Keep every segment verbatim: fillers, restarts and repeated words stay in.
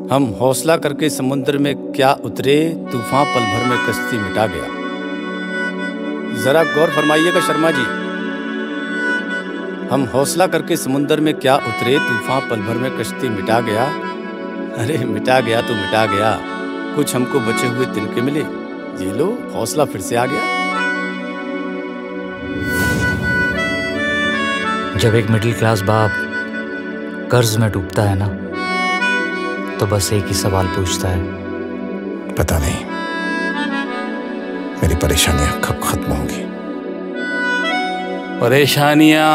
हम हौसला करके समुद्र में क्या उतरे, तूफान पल भर में कश्ती मिटा गया। जरा गौर फरमाइएगा शर्मा जी। हम हौसला करके समुद्र में क्या उतरे, तूफान पल भर में कश्ती मिटा गया। अरे मिटा गया तो मिटा गया, कुछ हमको बचे हुए तिनके मिले, ये लो हौसला फिर से आ गया। जब एक मिडिल क्लास बाप कर्ज में डूबता है ना, तो बस एक ही सवाल पूछता है, पता नहीं मेरी परेशानियां कब खत्म होंगी। परेशानियां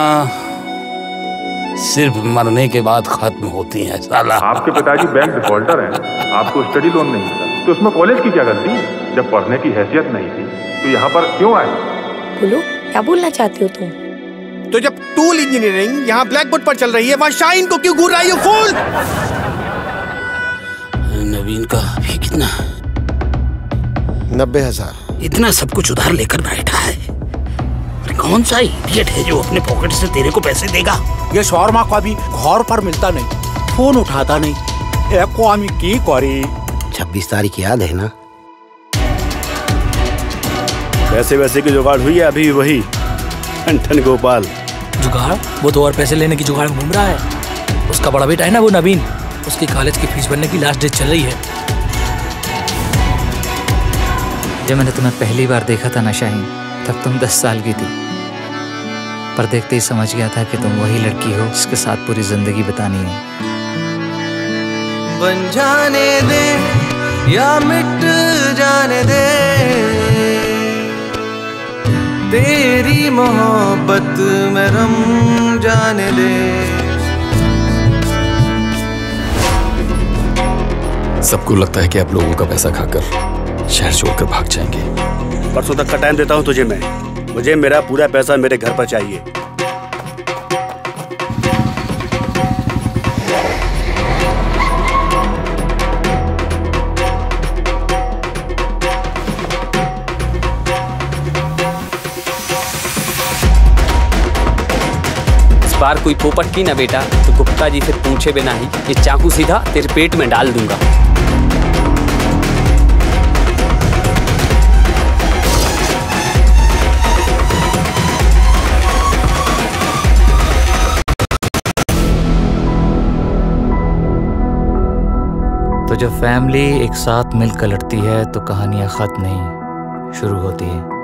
सिर्फ मरने के बाद खत्म होती हैं साला। आपके पिताजी बैंक डिफॉल्टर हैं, आपको स्टडी लोन नहीं मिला, तो उसमें कॉलेज की क्या गलती? जब पढ़ने की हैसियत नहीं थी तो यहाँ पर क्यों आए? बोलो, क्या बोलना चाहते हो तुम? तो जब टूल इंजीनियरिंग यहाँ ब्लैक बोर्ड पर चल रही है, वहाँ शाइन को क्यों घूर रही हो फूल? नवीन का अभी कितना? नब्बे हजार। इतना सब कुछ उधार लेकर बैठा है। अरे कौन सा इडियट है जो अपने पॉकेट से तेरे को पैसे देगा? ये शौरमा का भी घर पर मिलता नहीं, फोन उठाता नहीं। एको आमी की करी? छब्बीस तारीख याद है ना? पैसे वैसे की जुगाड़ हुई है अभी वही ठन गोपाल। जुगाड़? वो तो और पैसे लेने की जुगाड़ घूम रहा है। उसका बड़ा बेटा है ना वो नवीन, उसकी कॉलेज की फीस भरने की लास्ट डेट चल रही है। जब मैंने तुम्हें पहली बार देखा था ना शाहीन, तब तुम दस साल की थी, पर देखते ही समझ गया था कि तुम वही लड़की हो जिसके साथ पूरी जिंदगी बितानी है। बन जाने दे या मिट जाने दे, तेरी मोहब्बत में रम जाने दे। सबको लगता है कि आप लोगों का पैसा खाकर शहर छोड़कर भाग जाएंगे। परसों तक का टाइम देता हूं तुझे मैं, मुझे मेरा पूरा पैसा मेरे घर पर चाहिए। इस बार कोई पोपट की ना बेटा तो गुप्ता जी से पूछे बिना ही ये चाकू सीधा तेरे पेट में डाल दूंगा। तो जब फैमिली एक साथ मिलकर लड़ती है तो कहानियां खत्म नहीं शुरू होती है।